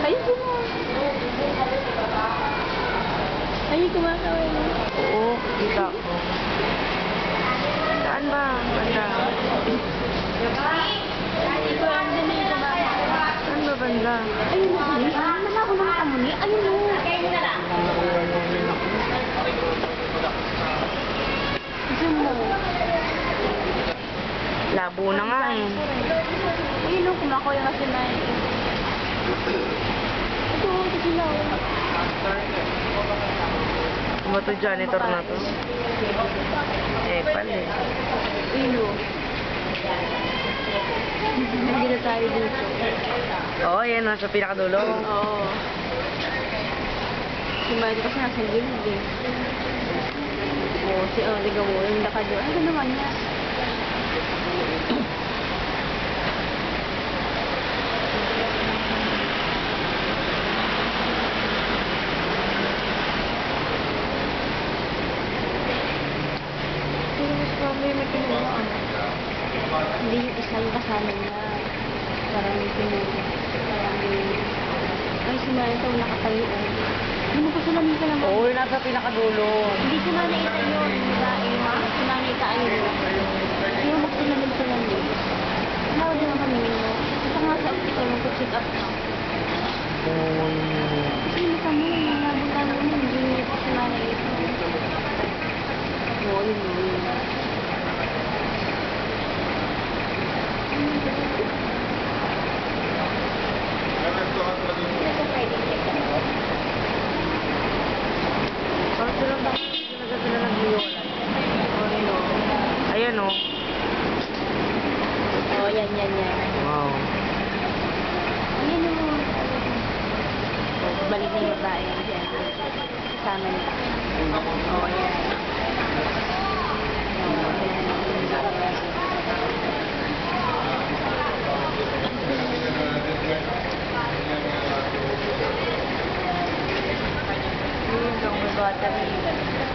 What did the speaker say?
Ayun ko mo. Ayun, kumakawin mo. Oo, kita ko. Saan ba? Banda. Ito ang dyan na yung kumakawin. Saan ba banda? Ayun mo, Muni. Malabo na ka, Muni. Ayun mo. Kaya mo na lang. Zoom mo. Labo na nga eh. Ayun o, kumakawin kasi na eh. Ito, ito sila o. Ano to janitor na to? Eh, pala eh. Ayun o. Hindi na tayo dito. Oo, yan. Nasa pinakadulo. Oo. Si Mario kasi nasa gilid eh. Oo, si Oliga mo, yung lakad doon. Ano naman niya? Pero mas probably may kinuha. Hindi yung isa yung kasama niya. Parang may kinuha. Parang may... Ay, si Mario ito nakatayo. Hindi mo pa sila minsan naman. Oo, nasa pinakadulo. Hindi si Manay Ita yun. Si Manay Ita ayun. Hindi mo magtulamin sila niyo. Tawag din ang kami mo. Ito nga sa ito nung sit up na. Oo, Kasi mo kami, nabutang mo nun. Hindi niyo pa si Manay Ita. Oo, yun yun. parang sila ba? Talaga sila nag-iwalay. Ayan o. Oo, yan. Wow. Ayan o. Balik na yung babae. Yan. Kasama niya. Oo, yan. Yung bata.